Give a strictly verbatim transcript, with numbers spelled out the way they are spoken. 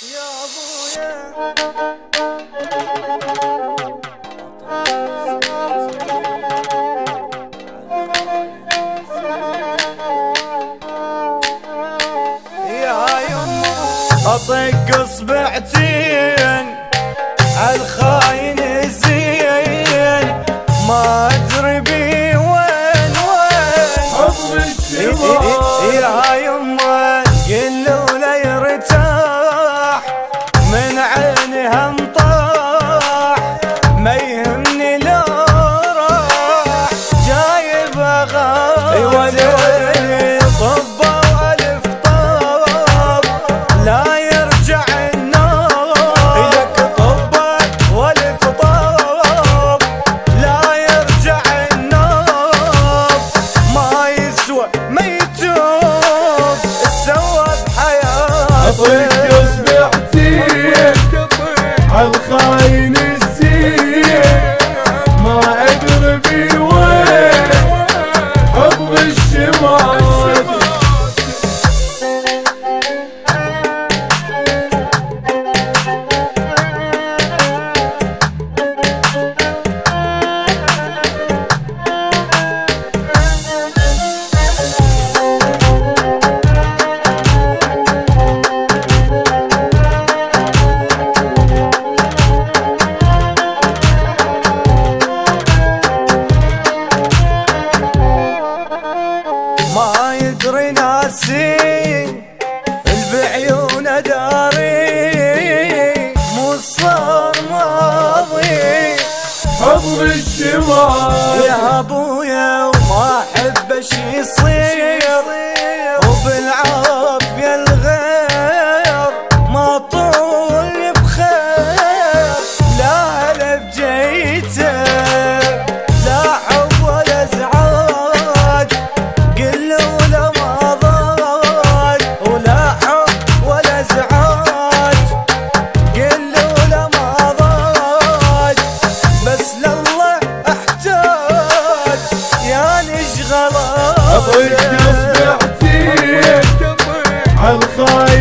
يا ابويا يا يمه اطق اصبعتين عالخاين الزين ما ادري بي وين وين حضر الشمال يا يمه قلوا لا يرتاح من عينها انطاح ما يهمني لو راح جايب غاية طبه والف طاب لا يرجع النار لك طبه والف طاب لا يرجع النار ما يسوى ما يتوب سوى بحياته عالخاين الزين ما ادري بي وين حضر الشمال ما يدري ناسين البعيون داري مو صار ماضي حضر الشمال يا ابويا وما احب شي يصير وبالعافيه الغير ما طول بخير لا هلا بجيته لا حب ولا ازعاج قلوا له ما ضاج ولا حب ولا ازعاج قلوا له ما ضاج بس لله احتاج يا نشغل اطيق اصبعتين عالخاين